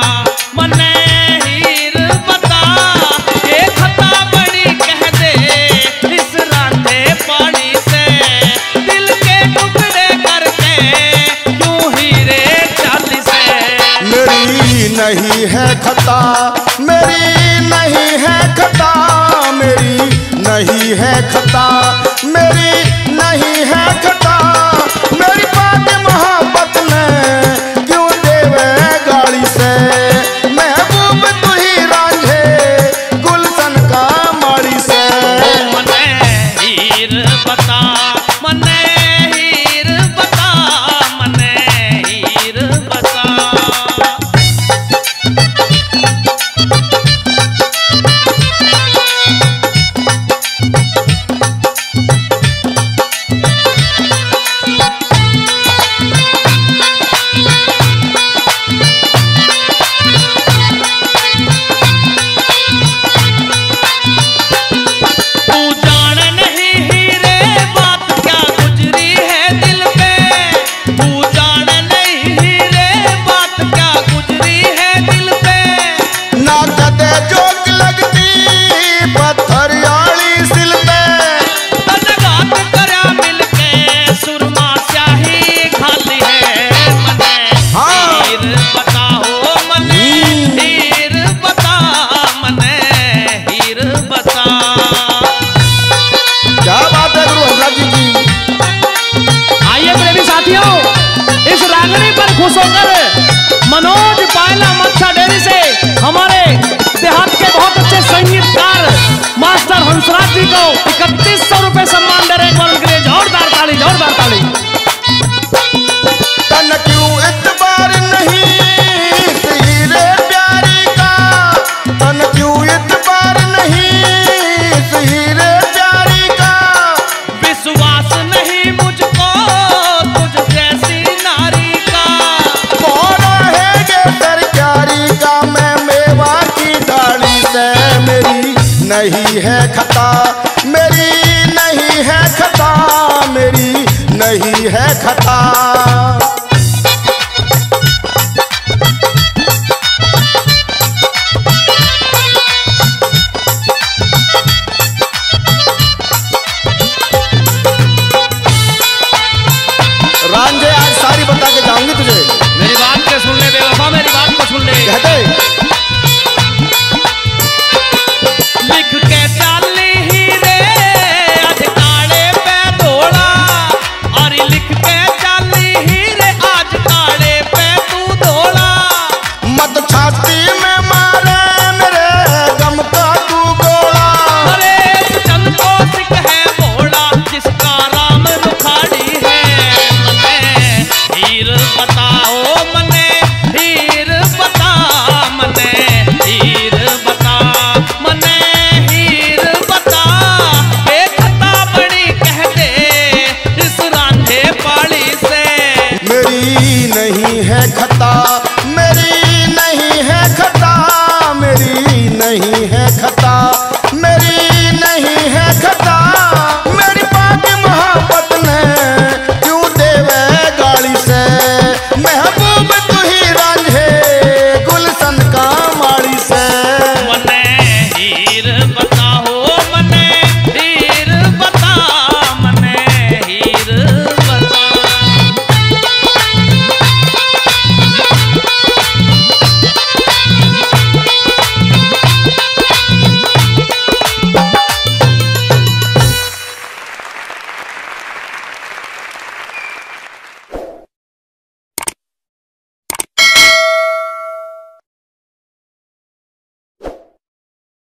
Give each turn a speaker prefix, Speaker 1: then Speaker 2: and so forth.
Speaker 1: मने हीर बता, ये खता बड़ी कह दे इस रांधे पानी से, दिल के टुकड़े करके क्यों हीरे चांदी से।
Speaker 2: मेरी नहीं है खता, मेरी नहीं है खता, मेरी नहीं है खता, मेरी नहीं है खता, मेरी बात मोहब्बत में क्यों देवे गाड़ी से। महबूब तू ही रांझे गुलशन का माड़ी से।
Speaker 1: मने हीर बता, मने हीर बता, मने हीर बता।
Speaker 3: खुश होकर मनोज पायला मच्छा डेयरी से हमारे देहात के बहुत अच्छे संगीतकार मास्टर हंसराज जी को 3100 रुपए सम्मान दे रहे हैं। उनके लिए जोरदार ताली, जोरदार ताली।
Speaker 2: तन क्यों इतबार नहीं इस हीरे प्यारी का, तन क्यों इतबार नहीं इस हीरे प्यारी का।
Speaker 1: विश्वास नहीं मुझको तुझ जैसी नारी का,
Speaker 2: कौन है ये सरकारी का मैं मेवा की डाली से। मेरी नहीं है खता, मेरी नहीं है खता, मेरी नहीं है खता। रांझे आज सारी बता के जाऊंगी तुझे।
Speaker 1: मेरी बात के सुन ले बेवफा, मेरी बात को सुन ले।
Speaker 2: कहते
Speaker 1: लिख के चाली हीरे आज काले पे धोला, और लिख के चाली हीरे आज काले पे तू धोला।
Speaker 2: मत छाती में मारे